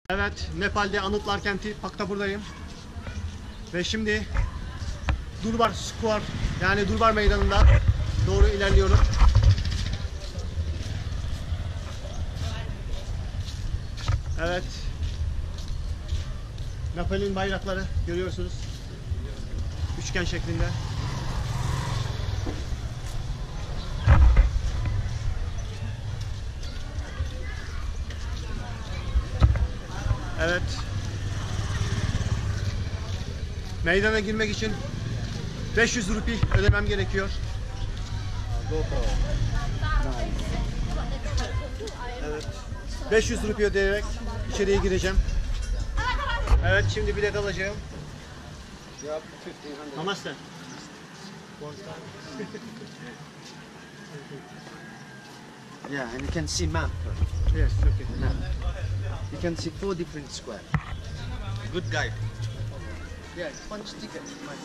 Evet, Nepal'de Anıtlar Kenti Paktabur'dayım. Ve şimdi Durbar Square, yani Durbar Meydanı'nda doğru ilerliyorum. Evet. Nepal'in bayrakları görüyorsunuz. Üçgen şeklinde. Evet. Meydana girmek için 500 rupi ödemem gerekiyor. Evet. 500 rupi ödeyerek içeriye gireceğim. Evet, şimdi bilet alacağım. Namaste. Yeah, and you can see map. Yes, okay. Map. You can see 4 different square. Good guide. Yeah, punch ticket.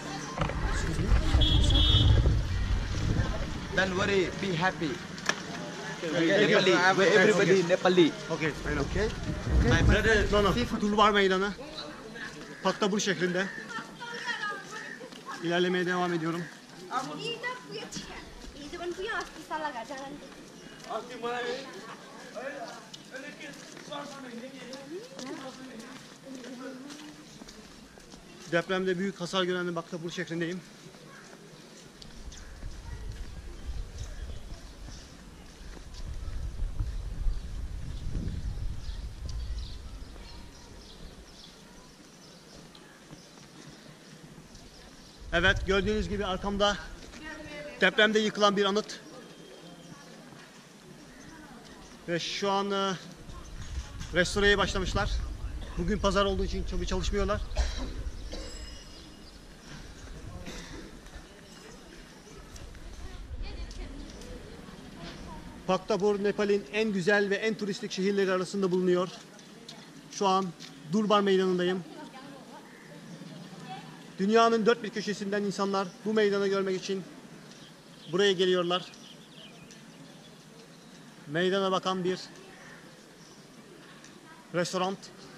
Don't worry, be happy. Nepali, where everybody Nepali. Okay, I know. Okay? My brother, no. Durbar Meydanı. Paktabur şeklinde. İlerlemeye devam ediyorum. Depremde büyük hasar gören Paktabur şehrindeyim. Evet, gördüğünüz gibi arkamda depremde yıkılan bir anıt. Ve şu an restoreye başlamışlar. Bugün pazar olduğu için tabii çalışmıyorlar. Paktabur, Nepal'in en güzel ve en turistik şehirleri arasında bulunuyor. Şu an Durbar Meydanı'ndayım. Dünyanın dört bir köşesinden insanlar bu meydanı görmek için buraya geliyorlar. Meydana bakan bir restoran.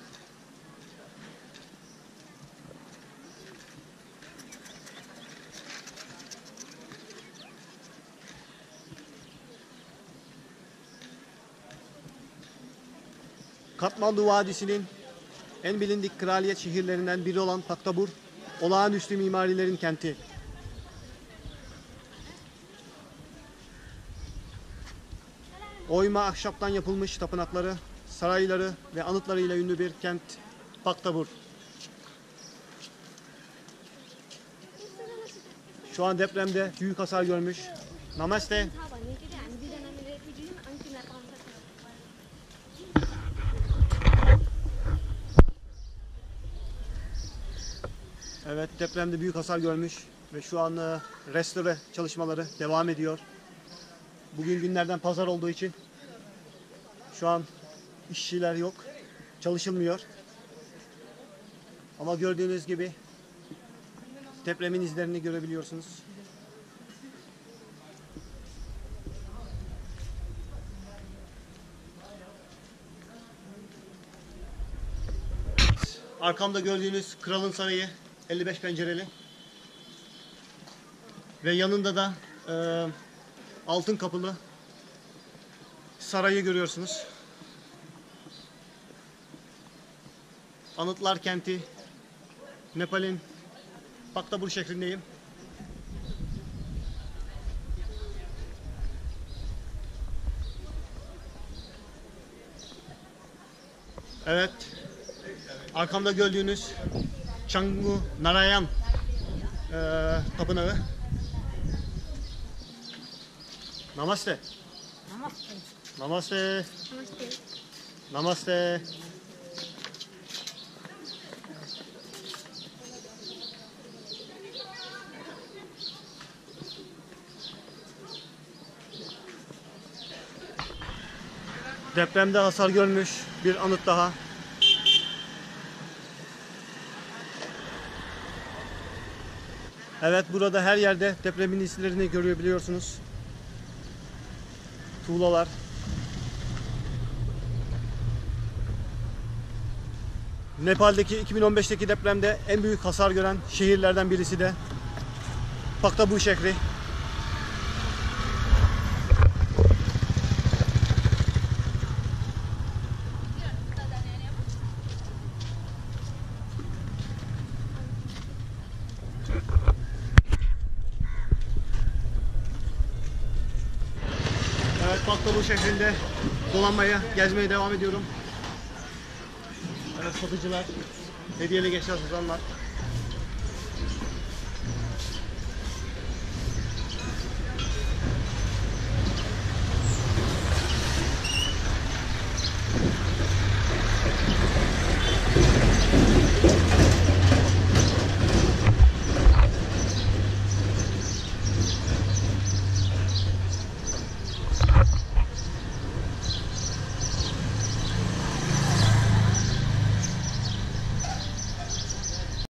Katmandu Vadisi'nin en bilindik kraliyet şehirlerinden biri olan Paktabur, olağanüstü mimarilerin kenti. Oyma ahşaptan yapılmış tapınakları, sarayları ve anıtlarıyla ünlü bir kent Paktabur. Şu an depremde büyük hasar görmüş. Namaste. Evet, depremde büyük hasar görmüş ve şu an restore çalışmaları devam ediyor. Bugün günlerden pazar olduğu için şu an işçiler yok, çalışılmıyor. Ama gördüğünüz gibi depremin izlerini görebiliyorsunuz. Arkamda gördüğünüz Kralın Sarayı 55 pencereli ve yanında da altın kapılı sarayı görüyorsunuz. Anıtlar Kenti, Nepal'in Paktabur şehrindeyim. Evet, arkamda gördüğünüz Changu Narayan tapınağı. Namaste. Namaste. Namaste. Namaste. Namaste. Depremde hasar görmüş bir anıt daha. Evet, burada her yerde depremin izlerini görebiliyorsunuz. Tuğlalar. Nepal'deki 2015'teki depremde en büyük hasar gören şehirlerden birisi de Paktabu şehri. Evet, Paktabu şehrinde dolanmaya, gezmeye devam ediyorum. Evet, satıcılar, hediyeli eşya satanlar.